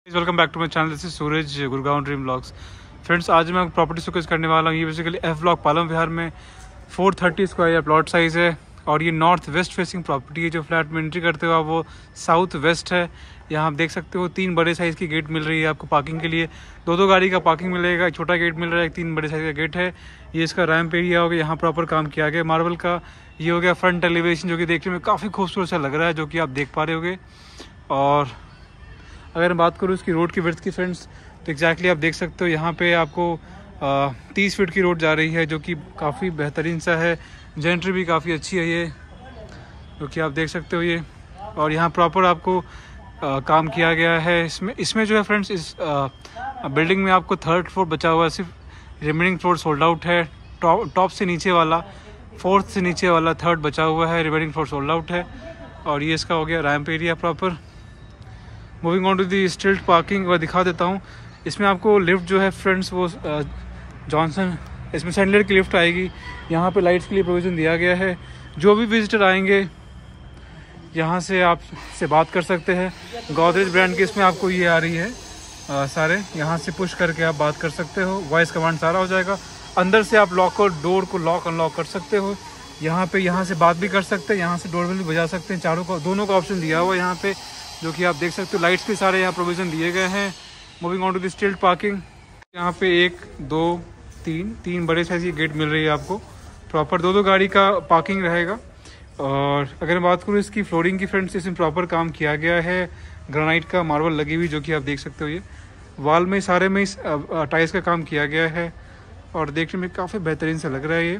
Welcome back to my channel. This is Suraj, Gurgaon dream blogs. Friends, आज मैं property showcase करने वाला हूँ। ये basically F block Palam Vihar में 430 स्क्वायर या प्लॉट साइज़ है और ये नॉर्थ वेस्ट फेसिंग प्रॉपर्टी है। जो फ्लैट में एंट्री करते हो आप वो साउथ वेस्ट है। यहाँ आप देख सकते हो 3 बड़े साइज़ की गेट मिल रही है आपको पार्किंग के लिए। दो गाड़ी का पार्किंग मिलेगा, एक छोटा गेट मिल रहा है, 3 बड़े साइज़ का गेट है। ये इसका रैम्प एरिया हो गया, यहाँ प्रॉपर काम किया गया मार्बल का। ये हो गया फ्रंट एलिवेशन, जो कि देखने में काफ़ी खूबसूरत सा लग रहा है, जो कि आप देख पा रहे होगे। और अगर मैं बात करूँ इसकी रोड की विड्थ की फ्रेंड्स, तो एग्जैक्टली आप देख सकते हो यहाँ पे आपको 30 फीट की रोड जा रही है, जो कि काफ़ी बेहतरीन सा है। जेंट्री भी काफ़ी अच्छी है ये, जो कि आप देख सकते हो ये। और यहाँ प्रॉपर आपको काम किया गया है। इसमें जो है फ्रेंड्स, इस बिल्डिंग में आपको 3rd फ्लोर बचा हुआ है, सिर्फ रिमेनिंग फ्लोर सोल्ड आउट है। टॉप से नीचे वाला, 4th से नीचे वाला 3rd बचा हुआ है, रिमेनिंग फ्लोर सोल्ड आउट है। और ये इसका हो गया ramp area proper. Moving on to the stilt parking, वह दिखा देता हूँ। इसमें आपको लिफ्ट जो है फ्रेंड्स वो जॉनसन, इसमें सैंडलर की लिफ्ट आएगी। यहाँ पे लाइट्स के लिए प्रोविज़न दिया गया है। जो भी विजिटर आएंगे यहाँ से आप से बात कर सकते हैं। गोदरेज ब्रांड की इसमें आपको ये आ रही है सारे, यहाँ से पुश करके आप बात कर सकते हो। वॉइस कमांड सारा हो जाएगा। अंदर से आप लॉक और डोर को लॉक अनलॉक कर सकते हो। यहाँ से बात भी कर सकते हैं, यहाँ से डोर बेल भी बजा सकते हैं। दोनों का ऑप्शन दिया हुआ है यहाँ पे, जो कि आप देख सकते हो। लाइट्स के सारे यहाँ प्रोविज़न दिए गए हैं। Moving on to the stilt parking, यहाँ पे 1 2 3 बड़े साइज की गेट मिल रही है आपको। प्रॉपर दो गाड़ी का पार्किंग रहेगा। और अगर मैं बात करूँ इसकी फ्लोरिंग की फ्रेंड्स, इसमें प्रॉपर काम किया गया है। ग्रेनाइट का मार्बल लगी हुई, जो कि आप देख सकते हो। ये वॉल में सारे में टाइल्स का काम किया गया है और देखने में काफ़ी बेहतरीन सा लग रहा है ये।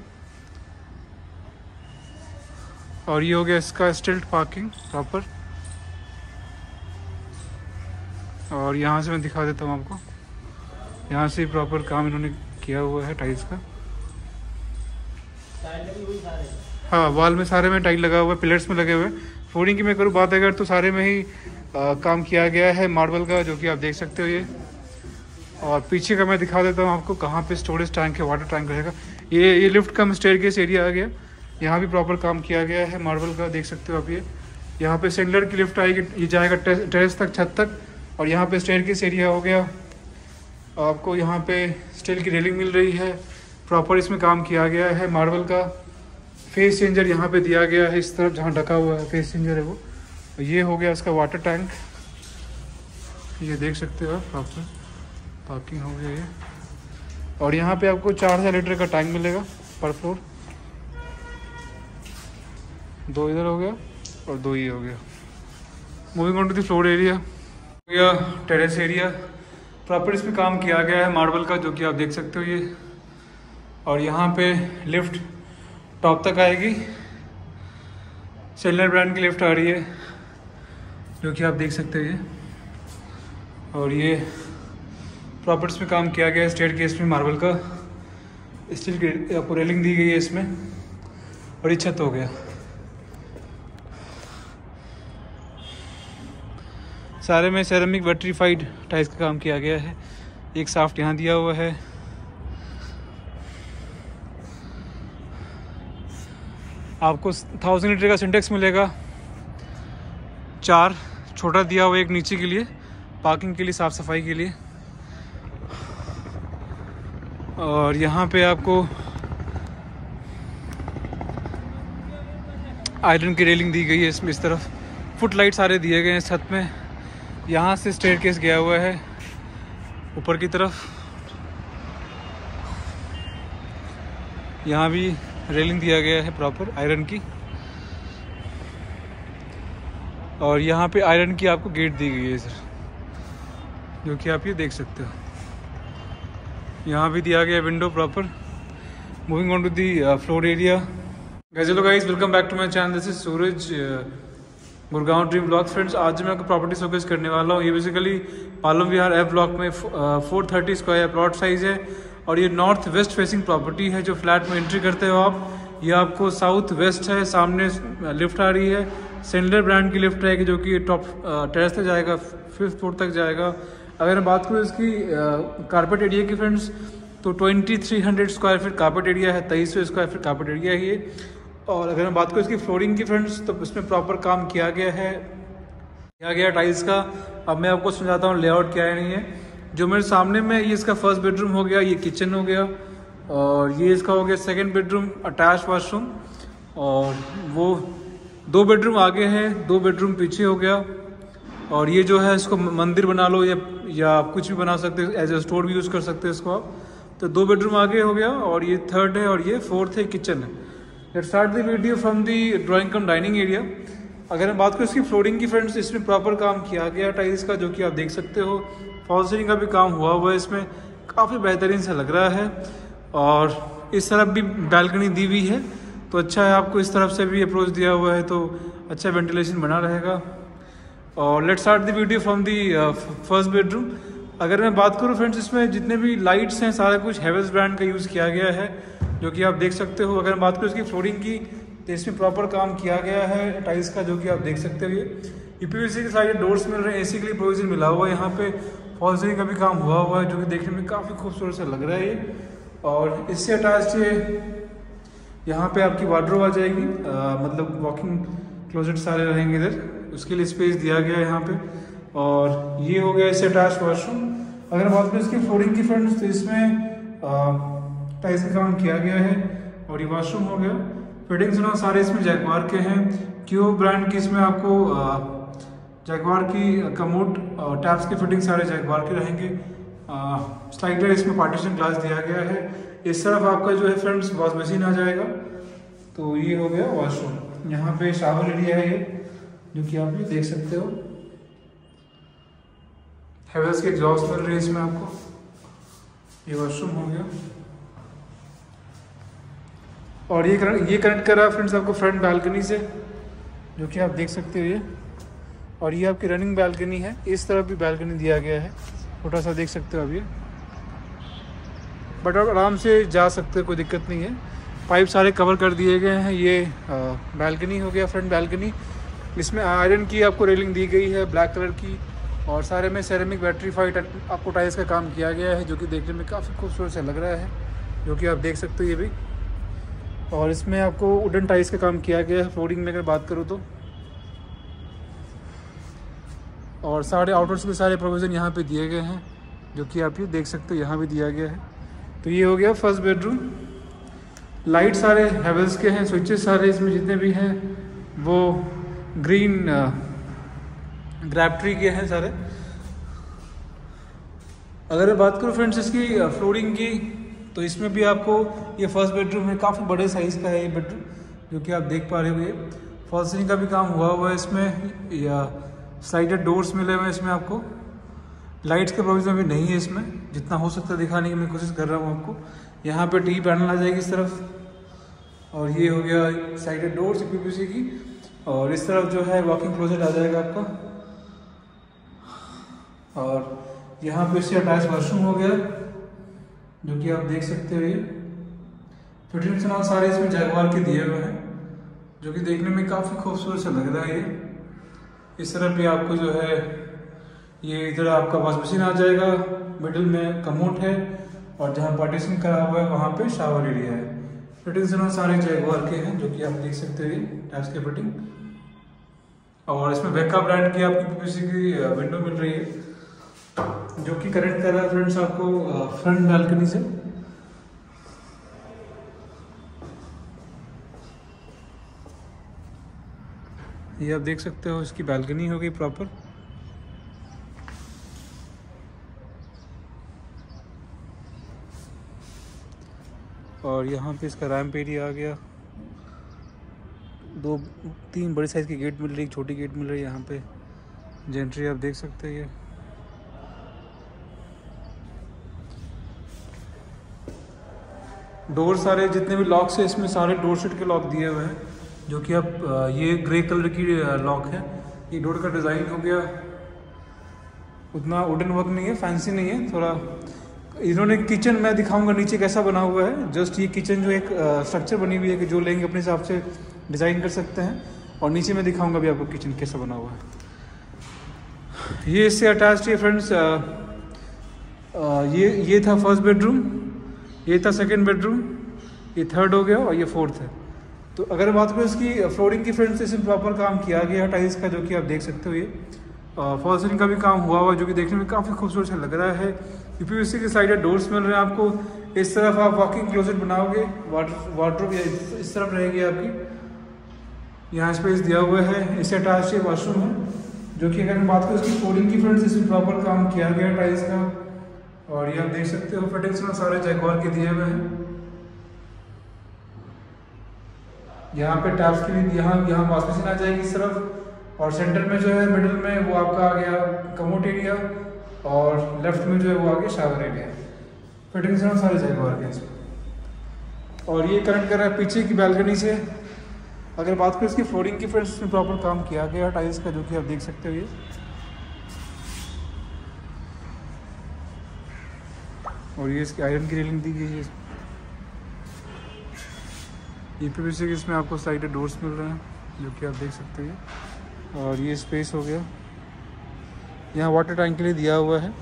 और ये हो गया इसका स्टिल्ट पार्किंग प्रॉपर। और यहाँ से मैं दिखा देता हूँ आपको। यहाँ से प्रॉपर काम इन्होंने किया हुआ है टाइल्स का। हाँ, वॉल में सारे में टाइल लगा हुआ है, पिलर्स में लगे हुए हैं। फ्लोरिंग की मैं करूँ बात अगर, तो सारे में ही काम किया गया है मार्बल का, जो कि आप देख सकते हो ये। और पीछे का मैं दिखा देता हूँ आपको, कहाँ पे स्टोरेज टैंक है, वाटर टैंक रहेगा। ये लिफ्ट का स्टेयरकेस एरिया आ गया। यहाँ भी प्रॉपर काम किया गया है मार्बल का, देख सकते हो आप ये। यहाँ पे सैंडलर की लिफ्ट आएगी, ये जाएगा टेरेस तक, छत तक। और यहाँ पे स्टेयरकेस एरिया हो गया। आपको यहाँ पे स्टील की रेलिंग मिल रही है। प्रॉपर इसमें काम किया गया है मार्बल का। फेस चेंजर यहाँ पे दिया गया है, इस तरफ जहाँ ढका हुआ है फेस चेंजर है वो। ये हो गया इसका वाटर टैंक, ये देख सकते हो आप। प्रॉपर पार्किंग हो गया ये। और यहाँ पे आपको 4000 लीटर का टैंक मिलेगा पर फ्लोर। 2 इधर हो गया और 2 ये हो गया। Moving on to the floor area, या टेरेस एरिया। प्रॉपर इसमें काम किया गया है मार्बल का, जो कि आप देख सकते हो ये। और यहाँ पे लिफ्ट टॉप तक आएगी। सेलर ब्रांड की लिफ्ट आ रही है, जो कि आप देख सकते हो ये। और ये प्रॉपर इसमें काम किया गया है स्टेयरकेस में मार्बल का। स्टील की आपको रेलिंग दी गई है इसमें। और ये छत हो गया। सारे में सेरेमिक वेट्रीफाइड टाइल्स का काम किया गया है। एक साफ्ट यहाँ दिया हुआ है। आपको 1000 लीटर का सिंटेक्स मिलेगा। 4 छोटा दिया हुआ, एक नीचे के लिए पार्किंग के लिए, साफ सफाई के लिए। और यहाँ पे आपको आयरन की रेलिंग दी गई है इसमें। इस तरफ फुट लाइट सारे दिए गए हैं छत में। यहाँ से स्टेयरकेस गया हुआ है ऊपर की तरफ। यहाँ भी रेलिंग दिया गया है प्रॉपर आयरन की। और यहाँ पे आयरन की आपको गेट दी गई है सर, जो कि आप ये देख सकते हो। यहाँ भी दिया गया window proper. Moving on to the floor area. Hello guys, welcome back to my channel. This is Suraj, Gurgaon dream blog. Friends, आज मैं आपको प्रॉपर्टी शोकेस करने वाला हूँ। ये basically Palam Vihar F block में 430 स्क्वायर प्लॉट साइज़ है। और ये नॉर्थ वेस्ट फेसिंग प्रॉपर्टी है। जो फ्लैट में एंट्री करते हो आप, ये आपको साउथ वेस्ट है। सामने लिफ्ट आ रही है, सैंडलर ब्रांड की लिफ्ट रहेगी, जो कि टॉप टेरेस तक जाएगा, 5th फ्लोर तक जाएगा। अगर मैं बात करूँ इसकी कारपेट एरिया की फ्रेंड्स, तो 2300 स्क्वायर फीट कारपेट एरिया है, 2300 स्क्वायर फीट कारपेट एरिया है ये। और अगर मैं बात करूँ इसकी फ्लोरिंग की फ्रेंड्स, तो इसमें प्रॉपर काम किया गया है। किया गया टाइल्स का। अब मैं आपको समझाता हूँ लेआउट क्या है नहीं है। जो मेरे सामने में ये इसका फर्स्ट बेडरूम हो गया, ये किचन हो गया, और ये इसका हो गया सेकंड बेडरूम अटैच वाशरूम, और वो 2 बेडरूम आगे है, 2 बेडरूम पीछे हो गया। और ये जो है इसको मंदिर बना लो या आप कुछ भी बना सकते हो, एज ए स्टोर भी यूज़ कर सकते हो इसको आप। तो 2 बेडरूम आगे हो गया, और ये थर्ड है, और ये फोर्थ है, किचन है। Let's start the video from the drawing cum dining area. अगर मैं बात करूँ इसकी फ्लोरिंग की फ्रेंड्स, इसमें प्रॉपर काम किया गया टाइल्स का, जो कि आप देख सकते हो। फॉल सीलिंग का भी काम हुआ है इसमें, काफ़ी बेहतरीन सा लग रहा है। और इस तरफ भी बैल्कनी दी हुई है, तो अच्छा है, आपको इस तरफ से भी अप्रोच दिया हुआ है, तो अच्छा वेंटिलेशन बना रहेगा। और let's start the video from the first bedroom. अगर मैं बात करूँ फ्रेंड्स, इसमें जितने भी लाइट्स हैं सारा कुछ हेवेल्स ब्रांड का यूज़ किया गया है, जो कि आप देख सकते हो। अगर मैं बात करूँ इसकी फ्लोरिंग की, तो इसमें प्रॉपर काम किया गया है टाइल्स का, जो कि आप देख सकते हो। ये पीवीसी के सारे डोर्स मिल रहे हैं, एसी के लिए प्रोविजन मिला हुआ है यहाँ पे। फॉल सीलिंग का भी काम हुआ है, जो कि देखने में काफ़ी खूबसूरत सा लग रहा है ये। और इससे अटैच यहाँ पे आपकी वार्डरोब आ जाएगी, मतलब वॉकिंग क्लोजेट सारे रहेंगे इधर, उसके लिए स्पेस दिया गया है यहाँ पे। और ये हो गया इससे अटैच वॉशरूम। अगर बात करें इसकी फ्लोरिंग की फ्रेंड्स, तो इसमें टाइल्स का काम किया गया है। और ये वॉशरूम हो गया। फिटिंग्स ना सारे इसमें जैगवार के हैं, क्यू ब्रांड की। इसमें आपको जैगवार की कमोड टैप्स की फिटिंग सारे जैगवार के रहेंगे। स्लाइडर इसमें पार्टीशन ग्लास दिया गया है। इस तरफ आपका जो है फ्रेंड्स वॉश मशीन आ जाएगा। तो ये हो गया वॉशरूम। यहाँ पे शावर एरिया है ये, जो कि आप ये देख सकते हो। हेवेल्स के एग्जॉस्ट मिल रही है इसमें आपको। ये वॉशरूम हो गया, और ये कनेक्ट कर रहा है फ्रेंड्स आपको फ्रंट बैल्कनी से, जो कि आप देख सकते हो ये। और ये आपकी रनिंग बैल्कनी है, इस तरफ भी बैल्कनी दिया गया है, छोटा सा देख सकते हो आप ये। बट आप आराम से जा सकते हो, कोई दिक्कत नहीं है। पाइप सारे कवर कर दिए गए हैं। ये बैल्कनी हो गया, फ्रंट बैल्कनी। इसमें आयरन की आपको रेलिंग दी गई है, ब्लैक कलर की, और सारे में सेरेमिक बैटरीफाइड आपको टाइल्स का काम किया गया है, जो कि देखने में काफ़ी खूबसूरत सा लग रहा है, जो कि आप देख सकते हो ये भी। और इसमें आपको वुडन टाइल्स का काम किया गया है फ्लोरिंग में, अगर बात करूँ तो। और सारे आउटवर्ड्स के सारे प्रोविज़न यहाँ पे दिए गए हैं, जो कि आप ये देख सकते हो, यहाँ भी दिया गया है। तो ये हो गया फर्स्ट बेडरूम। लाइट सारे हेवेल्स के हैं, स्विचेस सारे इसमें जितने भी हैं वो ग्रीन ग्रैप्ट्री के हैं सारे। अगर मैं बात करूँ फ्रेंड्स इसकी फ्लोरिंग की, तो इसमें भी आपको ये फर्स्ट बेडरूम है, काफ़ी बड़े साइज़ का है ये बेडरूम, जो कि आप देख पा रहे हो। ये फॉल सीलिंग का भी काम हुआ है इसमें, या स्लाइडेड डोर्स मिले हुए हैं इसमें आपको। लाइट्स के प्रोविजन भी नहीं है इसमें, जितना हो सकता है दिखाने की मैं कोशिश कर रहा हूँ आपको। यहाँ पे टी पैनल आ जाएगी इस तरफ, और ये हो गया साइडेड डोर्स पीवीसी की। और इस तरफ जो है वॉकिंग क्लोजेट आ जाएगा आपका। और यहाँ पे इससे अटैच वॉशरूम हो गया, जो कि आप देख सकते हो। ये फिटिंग्स ना सारे इसमें जैगवार के दिए हुए हैं, जो कि देखने में काफ़ी खूबसूरत सा लग रहा है ये। इस तरफ भी आपको जो है ये इधर आपका वॉश मशीन आ जाएगा, मिडिल में कमोड है, और जहाँ पार्टीशन करा हुआ है वहाँ पे शावर एरिया है। फिटिंग्स ना सारे जैगवार के हैं, जो कि आप देख सकते हो ये टैप्स की फिटिंग। और इसमें वेका ब्रांड की आपकी पीवीसी की विंडो मिल रही है, जो कि कनेक्ट कर रहा है फ्रेंड्स आपको फ्रंट बैल्कनी से। ये आप देख सकते हो, इसकी बैल्कनी हो गई प्रॉपर। और यहाँ पे इसका रैम्प एरिया आ गया। 2-3 बड़ी साइज़ की गेट मिल रही है, एक छोटी गेट मिल रही है यहाँ पे। जेंट्री आप देख सकते हैं ये। डोर सारे जितने भी लॉक्स है इसमें सारे डोर शीट के लॉक दिए हुए हैं, जो कि आप ये ग्रे कलर की लॉक है। ये डोर का डिज़ाइन हो गया, उतना वुडन वर्क नहीं है, फैंसी नहीं है थोड़ा। इन्होंने किचन मैं दिखाऊंगा नीचे कैसा बना हुआ है। जस्ट ये किचन जो एक स्ट्रक्चर बनी हुई है कि जो लेंगे अपने हिसाब से डिज़ाइन कर सकते हैं। और नीचे मैं दिखाऊंगा भी आपको किचन कैसा बना हुआ है। ये इससे अटैच्ड है फ्रेंड्स। ये था फर्स्ट बेडरूम, ये था सेकंड बेडरूम, ये थर्ड हो गया, और ये फोर्थ है। तो अगर बात करें इसकी फ्लोरिंग की फ्रेंड्स, इसमें प्रॉपर काम किया गया टाइल्स का, जो कि आप देख सकते हो ये। फॉल सीलिंग का भी काम हुआ हुआ है जो कि देखने में काफ़ी खूबसूरत सा लग रहा है। यूपीवीसी के स्लाइडर डोर्स मिल रहे हैं आपको। इस तरफ आप वॉकिंग क्लोजेट बनाओगे, वार्डरोब इस तरफ रहेगी आपकी। यहाँ स्पेस दिया हुआ है। इससे अटैच वॉशरूम है जो कि अगर मैं बात करूँ इसकी फ्लोरिंग की फ्रेंड्स, इसमें प्रॉपर काम किया गया टाइल्स का। और ये आप देख सकते हो फिटिंग्स में सारे जैगवार के दिए हुए हैं। यहाँ पे टैप्स के लिए यहाँ वॉश बेसिन आ जाएगी इस तरफ। और सेंटर में जो है मिडिल में वो आपका आ गया कमोड एरिया, और लेफ्ट में जो है वो आ गया शावर एरिया। फिटिंग्स में सारे जैगवार के इसमें। और ये कनेक्ट कर रहा है पीछे की बैल्कनी से। अगर बात करें इसकी फ्लोरिंग की फ्रेंड्स, इसमें प्रॉपर काम किया गया टाइल्स का जो कि आप देख सकते हो ये। और ये इसकी आयरन की रेलिंग दी गई है। यूपीवीसी के इसमें आपको स्लाइडर डोर्स मिल रहे हैं जो कि आप देख सकते हैं। और ये स्पेस हो गया, यहाँ वाटर टैंक के लिए दिया हुआ है।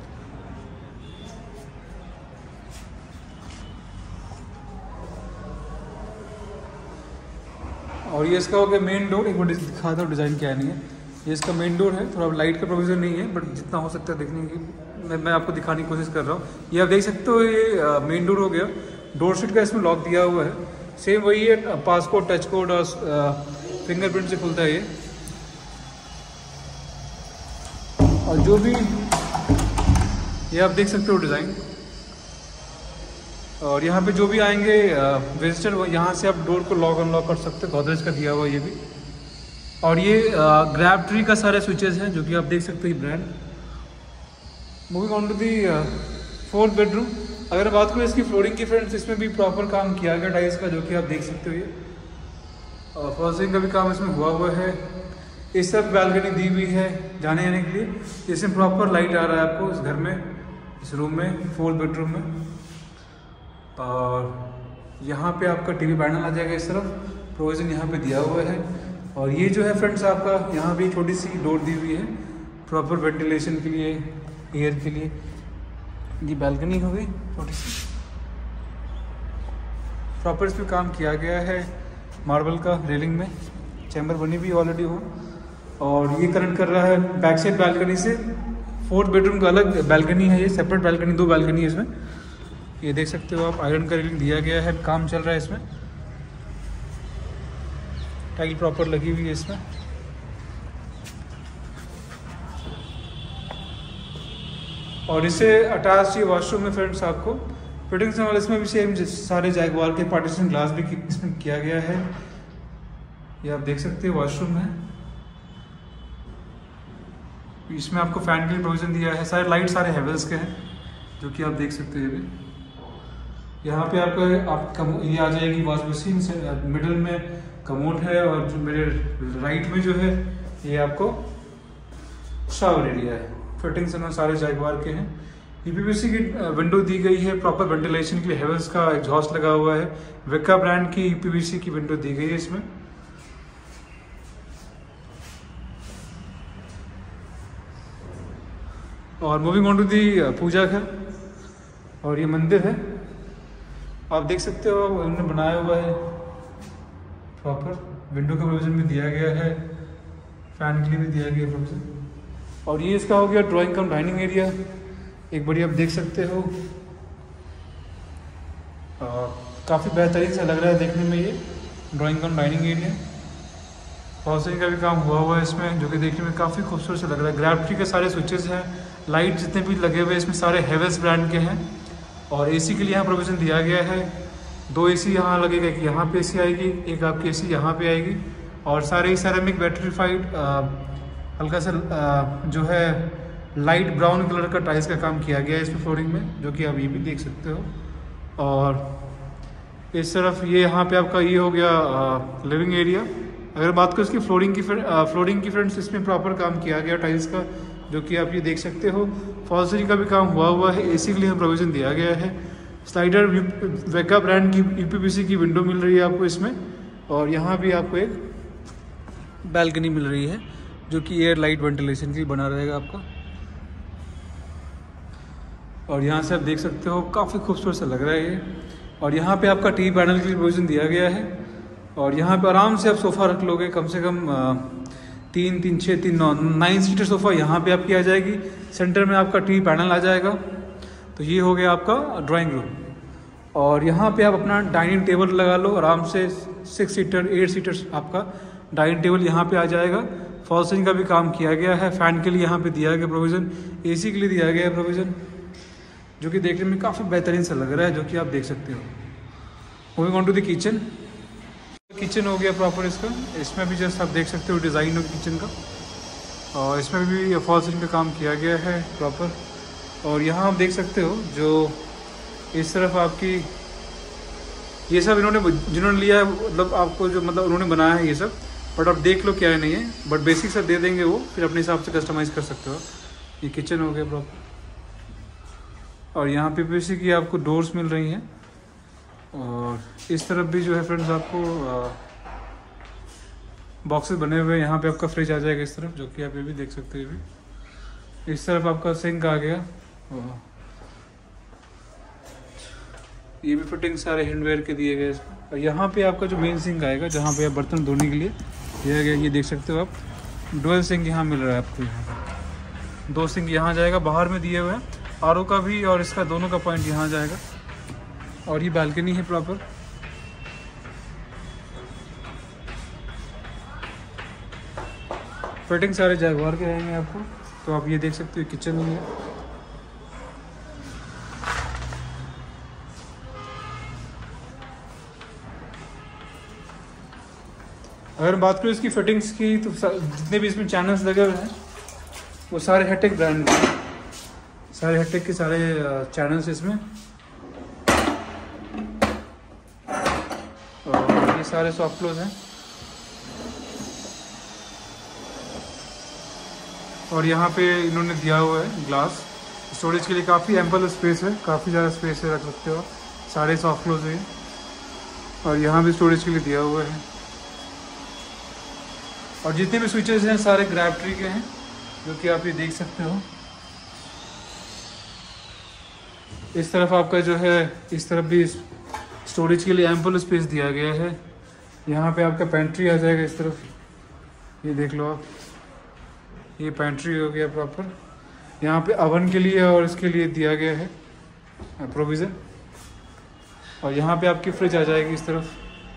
और ये इसका हो गया मेन डोर। एक बार दिखा दो डिज़ाइन क्या नहीं है। ये इसका मेन डोर है। थोड़ा लाइट का प्रोविज़न नहीं है बट जितना हो सकता है देखने की मैं आपको दिखाने की कोशिश कर रहा हूँ। ये आप देख सकते हो ये मेन डोर हो गया। डोर शीट का इसमें लॉक दिया हुआ है। सेम वही है, पासकोड, टच कोड और फिंगरप्रिंट से खुलता है ये। और जो भी ये आप देख सकते हो डिज़ाइन। और यहाँ पे जो भी आएंगे विजिटर, यहाँ से आप डोर को लॉक अनलॉक कर सकते हो। गोदरेज का दिया हुआ ये भी। और ये ग्रैब ट्री का सारे स्विचेस हैं जो कि आप देख सकते हो brand. Moving on to the 4th bedroom. अगर बात करूँ इसकी फ्लोरिंग की फ्रेंड्स, इसमें भी प्रॉपर काम किया गया टाइल्स का जो कि आप देख सकते हो ये। और फॉल्सिंग का भी काम इसमें हुआ है। इस तरफ बैल्कनी दी हुई है जाने आने के लिए। इसमें प्रॉपर लाइट आ रहा है आपको इस घर में, इस रूम में, 4th बेडरूम में। और यहाँ पे आपका टीवी पैनल आ जाएगा इस तरफ। प्रोविज़न यहाँ पे दिया हुआ है। और ये जो है फ्रेंड्स आपका यहाँ भी छोटी सी डोर दी हुई है प्रॉपर वेंटिलेशन के लिए, एयर के लिए। ये बैल्कनी हो गई छोटी सी। प्रॉपर इस पर काम किया गया है मार्बल का रेलिंग में। चैम्बर बनी भी ऑलरेडी हो। और ये कनेक्ट कर रहा है बैक साइड बैल्कनी से। 4th बेडरूम का अलग बैल्कनी है, ये सेपरेट बैल्कनी, 2 बैल्कनी है इसमें। ये देख सकते हो आप, आयरन का रेलिंग दिया गया है। काम चल रहा है इसमें। टाइल प्रॉपर लगी हुई है इसमें। और इसे अटैच ये वॉशरूम में फ्रेंड्स आपको फिटिंग्स वाले इसमें भी सेम सारे जैगवार के पार्टीशन ग्लास भी इसमें किया गया है। ये आप देख सकते हो वॉशरूम है। इसमें आपको फैन के लिए प्रोविजन दिया है। सारे लाइट सारे हेवल्स के हैं जो कि आप देख सकते हो। ये भी यहाँ पे आपका ये आ जाएगी वॉश बेसिन से। मिडिल में कमोड है और जो मेरे राइट में जो है ये आपको शावर एरिया है। फिटिंग्स में सारे जैगवार के हैं। यूपीवीसी की विंडो दी गई है प्रॉपर वेंटिलेशन के लिए। हेवल्स का एग्जॉस्ट लगा हुआ है। विका ब्रांड की यूपीवीसी की विंडो दी गई है इसमें। और मूविंग ऑन टू दी पूजा घर। और ये मंदिर है, आप देख सकते हो उन्होंने बनाया हुआ है प्रॉपर। विंडो का प्रोविजन भी दिया गया है, फैन के लिए भी दिया गया प्रोविजन। और ये इसका हो गया ड्राइंग कम डाइनिंग एरिया। एक बड़ी आप देख सकते हो, काफ़ी बेहतरीन सा लग रहा है देखने में ये drawing cum dining area. Housing का भी काम हुआ है इसमें जो कि देखने में काफ़ी खूबसूरत सा लग रहा है। ग्रैब ट्री के सारे स्विचेस हैं। लाइट जितने भी लगे हुए इसमें सारे हेवेल्स ब्रांड के हैं। और एसी के लिए यहाँ प्रोविज़न दिया गया है। 2 एसी यहाँ लगेगा, एक यहाँ पे एसी आएगी, एक आपकी एसी यहाँ पे आएगी। और सारे सेरेमिक बैटरीफाइड हल्का सा जो है लाइट ब्राउन कलर का टाइल्स का काम किया गया है इसमें फ्लोरिंग में, जो कि आप ये भी देख सकते हो। और इस तरफ ये यहाँ पे आपका ये हो गया लिविंग एरिया। अगर बात करें इसकी फ्लोरिंग की फ्रेंड्स, इसमें प्रॉपर काम किया गया टाइल्स का, जो कि आप ये देख सकते हो। फॉल्सरी का भी काम हुआ है। एसी के लिए प्रोविज़न दिया गया है। स्लाइडर वेका ब्रांड की यूपीवीसी की विंडो मिल रही है आपको इसमें। और यहाँ भी आपको एक बैल्कनी मिल रही है जो कि एयर लाइट वेंटिलेशन के लिए बना रहेगा आपका। और यहाँ से आप देख सकते हो काफ़ी खूबसूरत सा लग रहा है ये। और यहाँ पे आपका टीवी पैनल के लिए प्रोविज़न दिया गया है। और यहाँ पे आराम से आप सोफ़ा रख लोगे, कम से कम 3 3 6 3 9 9 सीटर सोफ़ा यहाँ पे आपकी आ जाएगी। सेंटर में आपका टीवी पैनल आ जाएगा। तो ये हो गया आपका ड्राइंग रूम। और यहाँ पे आप अपना डाइनिंग टेबल लगा लो आराम से। 6 सीटर 8 सीटर्स आपका डाइनिंग टेबल यहाँ पे आ जाएगा। फॉल सीलिंग का भी काम किया गया है। फ़ैन के लिए यहाँ पे दिया गया प्रोविज़न, एसी के लिए दिया गया है प्रोविज़न, जो कि देखने में काफ़ी बेहतरीन सा लग रहा है, जो कि आप देख सकते हो। Moving on to the kitchen. Kitchen हो गया प्रॉपर इसका। इसमें भी जस्ट आप देख सकते हो डिज़ाइन हो किचन का, और इसमें भी फॉल सीलिंग का काम किया गया है प्रॉपर। और यहाँ आप देख सकते हो जो इस तरफ आपकी ये सब इन्होंने जिन्होंने लिया है, मतलब आपको जो मतलब उन्होंने बनाया है ये सब, बट आप देख लो क्या है नहीं है, बट बेसिक सब दे देंगे वो, फिर अपने हिसाब से कस्टमाइज़ कर सकते हो। ये किचन हो गया प्रॉपर। और यहाँ पे पीवीसी की आपको डोर्स मिल रही हैं। और इस तरफ भी जो है फ्रेंड्स आपको बॉक्सेस बने हुए हैं। यहाँ पे आपका फ्रिज आ जाएगा इस तरफ, जो कि आप ये भी देख सकते हो। भी इस तरफ आपका सिंक आ गया। ये भी फिटिंग सारे हैंडवेयर के दिए गए इसमें। और यहाँ पे आपका जो मेन सिंक आएगा, जहाँ पे आप बर्तन धोने के लिए दिया गया, ये देख सकते हो आप। डुअल सिंक यहाँ मिल रहा है आपको। यहाँ पे 2 सिंक यहाँ जाएगा, बाहर में दिए हुए हैं आरओ का भी, और इसका दोनों का पॉइंट यहाँ जाएगा। और ये बालकनी है प्रॉपर। फिटिंग सारे जैगवार के रहेंगे आपको। तो आप ये देख सकते हो किचन ही है। अगर बात करूँ इसकी फिटिंग्स की, तो जितने भी इसमें चैनल्स लगे हुए हैं वो सारे हेटेक ब्रांड के, सारे हेटेक के सारे चैनल्स इसमें। और ये सारे सॉफ्ट क्लोज हैं। और यहाँ पे इन्होंने दिया हुआ है ग्लास स्टोरेज के लिए। काफ़ी एम्पल स्पेस है, काफ़ी ज़्यादा स्पेस है, रख सकते हो। सारे सॉफ्ट क्लोज हैं। और यहाँ भी स्टोरेज के लिए दिया हुआ है। और जितने भी स्विचेस हैं सारे ग्रैविटी के हैं, जो कि आप ये देख सकते हो। इस तरफ आपका जो है, इस तरफ भी स्टोरेज के लिए एम्पल स्पेस दिया गया है। यहाँ पे आपका पेंट्री आ जाएगा इस तरफ, ये देख लो आप। ये पेंट्री हो गया प्रॉपर। यहाँ पे अवन के लिए और इसके लिए दिया गया है प्रोविज़न। और यहाँ पे आपकी फ्रिज आ जाएगी इस तरफ।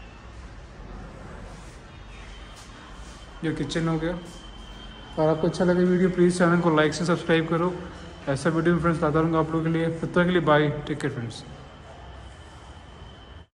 ये किचन हो गया। और आपको अच्छा लगे वीडियो, प्लीज़ चैनल को लाइक से सब्सक्राइब करो। ऐसा वीडियो में फ्रेंड्स लाता रहूँगा आप लोगों के लिए। तब तक के लिए बाय, टेक केयर फ्रेंड्स।